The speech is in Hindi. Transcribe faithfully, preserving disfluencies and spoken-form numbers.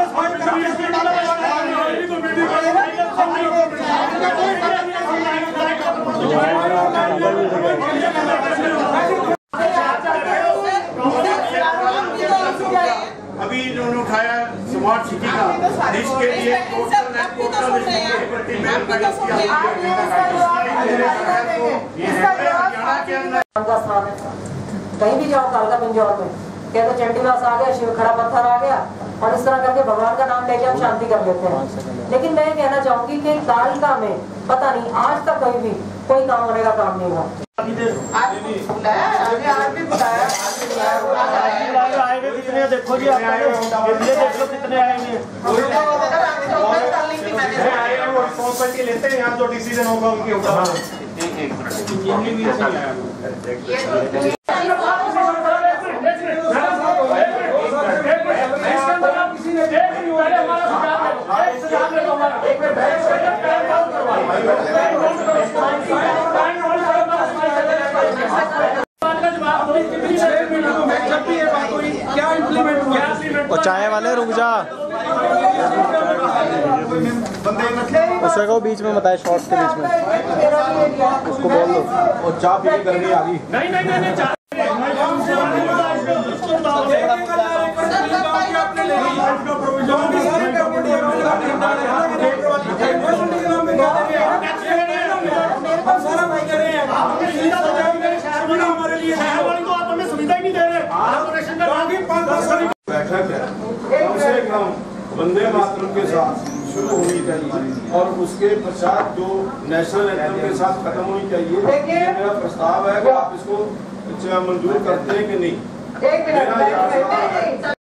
अभी इन्होंने उठाया स्मार्ट सिटी का देश के लिए कहीं भी जाओ कालका पिंजौर में कहते चंडीवास आ गया, शिव खड़ा पत्थर आ गया, और इस तरह करके भगवान का नाम लेके हम शांति कर लेते हैं। लेकिन मैं कहना चाहूंगी कि कालका में पता नहीं आज तक कहीं भी कोई काम होने का काम नहीं हुआ। कितने देखो जी, देखो कितने आएंगे, लेते हैं यहाँ जो डिसीजन होगा उनके ऊपर। और चाय वाले रुक जा, उसे को बीच में बताए, शॉर्ट्स के बीच में उसको बोल दो। और चाय पी के गर्मी आ गई। नहीं नहीं नहीं चाय बैठक है, कम से कम वंदे मातरम के साथ शुरू होनी चाहिए और उसके पश्चात जो नेशनल एंथम के साथ खत्म होनी चाहिए। मेरा प्रस्ताव है कि आप इसको मंजूर करते हैं कि नहीं।